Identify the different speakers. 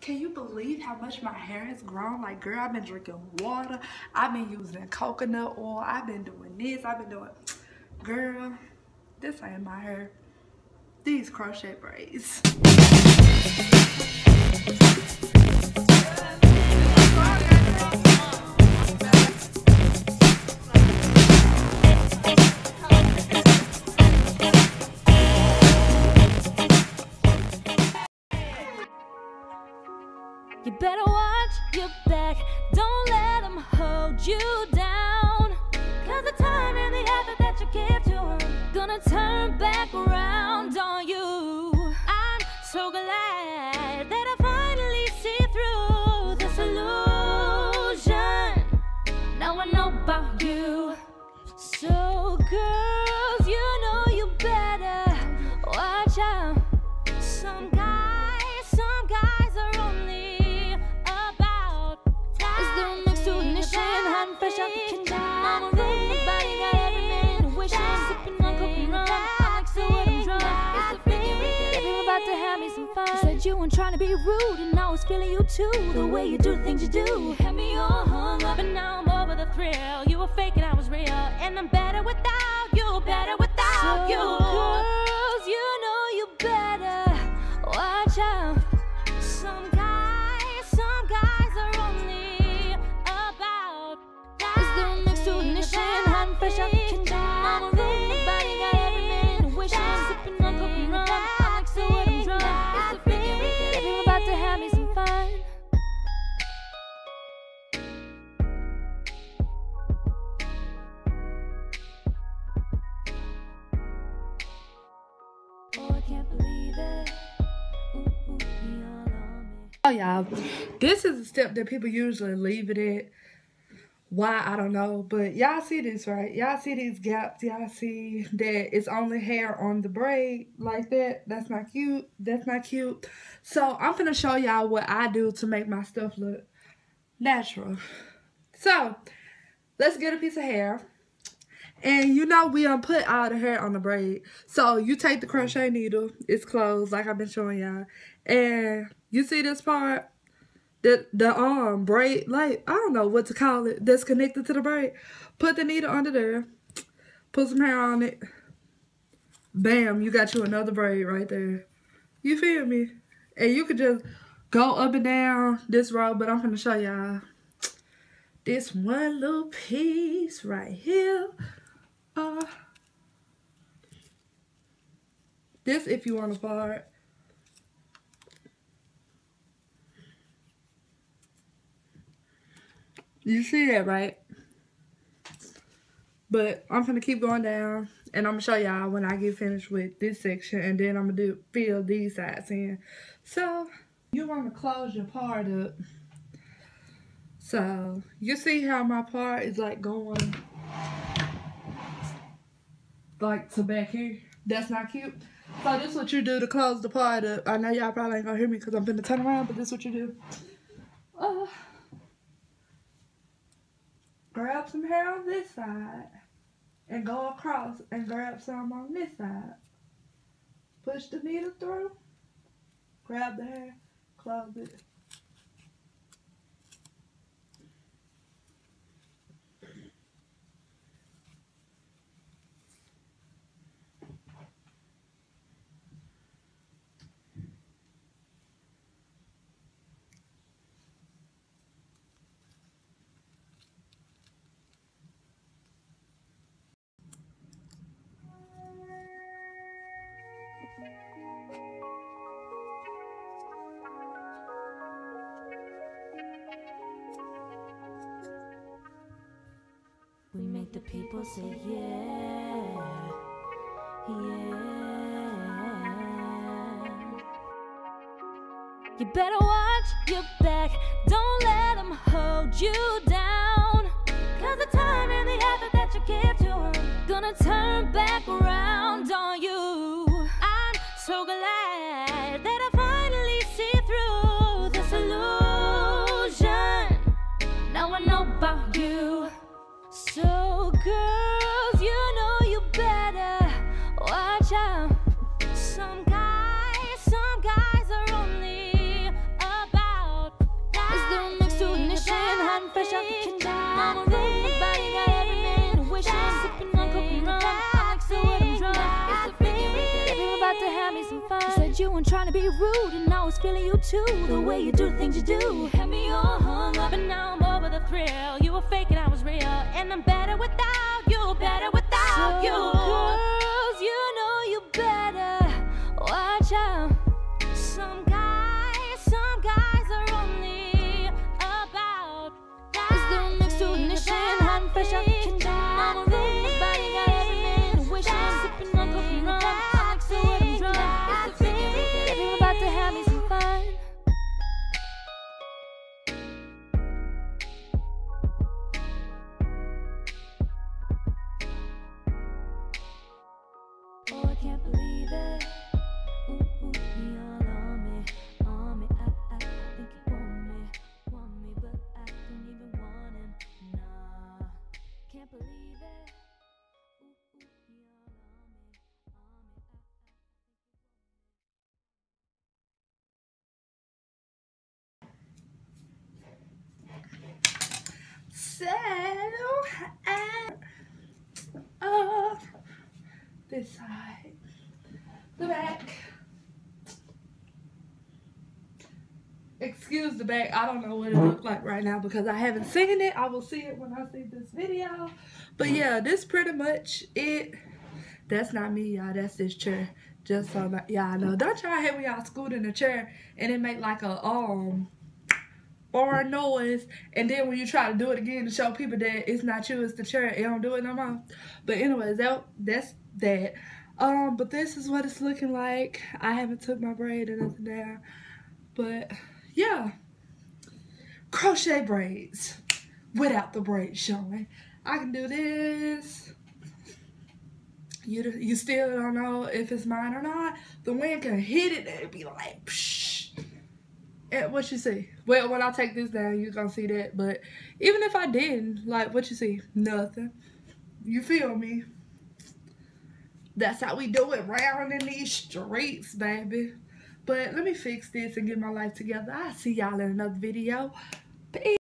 Speaker 1: Can you believe how much my hair has grown? Like, girl, I've been drinking water. I've been using coconut oil. I've been doing this. I've been doing... Girl, this ain't my hair. These crochet braids.
Speaker 2: You better watch your back, don't let them hold you down. Cause the time and the effort that you give to them gonna turn back around on you. I'm so glad that I finally see through this illusion. Now I know about you. So girls, you know you better watch out. Some guys are only about that. Next to ignition, hot and fresh out the kitchen. I'm a room, the body got every man wishing. Sipping on coke and rum, I'm like, so what, I'm drunk. It's the freaking weekend, baby, we're about to have me some fun. You said you weren't trying to be rude, and I was feeling you too. The way you do the things you do had me all hung up, and now I'm over the thrill. You were fake and I was real, and I'm better without you, better without you. Girls, you know you better watch out. Some guys are only about that. Is there next to ignition, hot and fresh out the kitchen? I'm a room, the body got every man wishing. Sipping on coke and rum, I'm like, so what, I'm drunk. It's the freaking weekend, baby, we're about to have me some fun. Oh, I can't believe it. Ooh, he all on me.
Speaker 1: Oh, y'all, this is a step that people usually leave it at. Why, I don't know, but y'all see this, right? Y'all see these gaps. Y'all see that it's only hair on the braid like that. That's not cute. That's not cute. So I'm gonna show y'all what I do to make my stuff look natural. So let's get a piece of hair. And you know we done put all the hair on the braid. So you take the crochet needle, it's closed like I've been showing y'all. And you see this part? The braid, like, I don't know what to call it, that's connected to the braid. Put the needle under there. Put some hair on it. Bam, you got you another braid right there. You feel me? And you could just go up and down this row, but I'm gonna show y'all this one little piece right here. This if you want a part. You see that, right? But I'm gonna keep going down, and I'm gonna show y'all when I get finished with this section, and then I'm gonna fill these sides in. So you want to close your part up. So you see how my part is like going like to back here? That's not cute. So this is what you do to close the part up. I know y'all probably ain't gonna hear me because I'm finna turn around, but this is what you do. Grab some hair on this side and go across and grab some on this side. Push the needle through, grab the hair, close it.
Speaker 2: We make the people say yeah, yeah. You better watch your back, don't let them hold you down. Cause the time and the effort that you give to them gonna turn back around on you. I'm so glad that I finally see through this illusion. Now I know about you. So girls, you know you better watch out. Some guys are only about trying to be rude, and I was feeling you too. The way you do the things you do had me all hung up, and now I'm over the thrill. You were fake and I was real, and I'm better without you, better without you. Girls, you know you better watch out. Some guys are only about that. It's the mix to ignition, hot and fresh out the kitchen. I'm a room, nobody got every man wishing. Sipping on coffee rum, I'm like so what I'm drunk. It's a freaking weekend, if you're about to have me some fun. Oh, I can't believe it. Ooh, ooh, you all on me. I think you want me, but I don't even want him. Nah, can't believe it. Ooh, ooh, you all
Speaker 1: So, this side, the back. Excuse the back. I don't know what it looks like right now because I haven't seen it. I will see it when I see this video. But yeah, this pretty much it. That's not me, y'all. That's this chair. Just so y'all know. Don't y'all hate when y'all scoot in a chair and it make like a foreign noise, and then when you try to do it again to show people that it's not you, it's the chair, it don't do it no more. But anyways, that's that. But this is what it's looking like. I haven't took my braid or nothing down, but yeah, crochet braids without the braids showing. I can do this. You still don't know if it's mine or not. The wind can hit it and it'd be like psh. And what you see? Well, when I take this down, you're gonna see that. But even if I didn't, like, what you see? Nothing. You feel me? That's how we do it round in these streets, baby. But let me fix this and get my life together. I'll see y'all in another video. Peace.